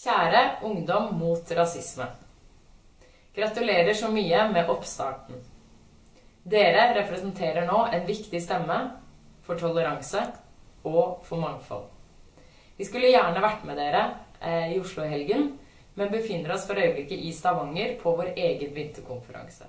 Kjære ungdom mot rasisme. Gratulerer så mye med oppstarten. Dere representerer nå en viktig stemme for toleranse og for mangfold. Vi skulle gjerne vært med dere i Oslo i helgen, men befinner oss for øyeblikket i Stavanger på vår egen vinterkonferanse.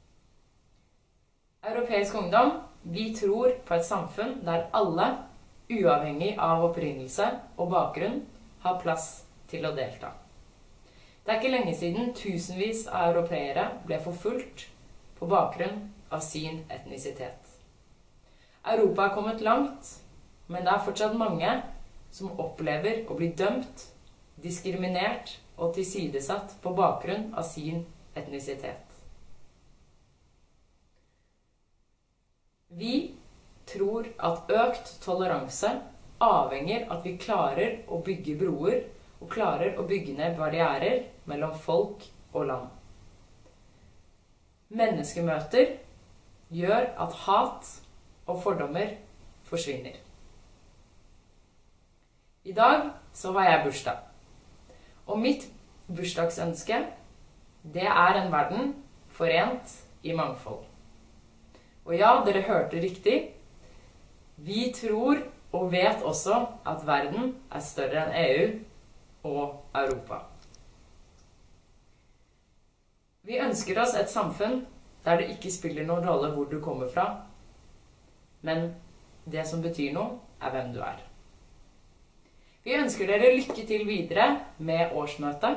Europeisk ungdom, vi tror på et samfunn der alle, uavhengig av opprinnelse og bakgrunn, har plass til å delta. Det er ikke lenge siden tusenvis av europeere ble forfulgt på bakgrunn av sin etnisitet. Europa har kommet langt, men det er fortsatt mange som opplever å bli dømt, diskriminert og tilsidesatt på bakgrunn av sin etnisitet. Vi tror at økt toleranse avhenger av at vi klarer å bygge broer og klarer å bygge ned barrierer mellom folk og land. Menneskemøter gjør at hat og fordommer forsvinner. I dag så har jeg bursdag. Og mitt bursdagsønske, det er en verden forent i mangfold. Og ja, dere hørte riktig. Vi tror og vet også at verden er større enn EU og Europa. Vi ønsker oss et samfunn der det ikke spiller noen rolle hvor du kommer fra, men det som betyr noe er hvem du er. Vi ønsker dere lykke til videre med årsmøtet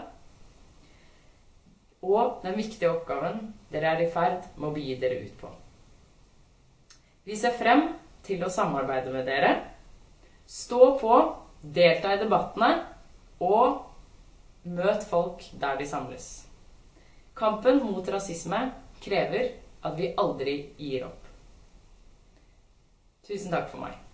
og den viktige oppgaven dere er i ferd med å begi dere ut på. Vi ser frem til å samarbeide med dere, stå på, delta i debattene og møt folk der de samles. Kampen mot rasisme krever at vi aldri gir opp. Tusen takk for meg.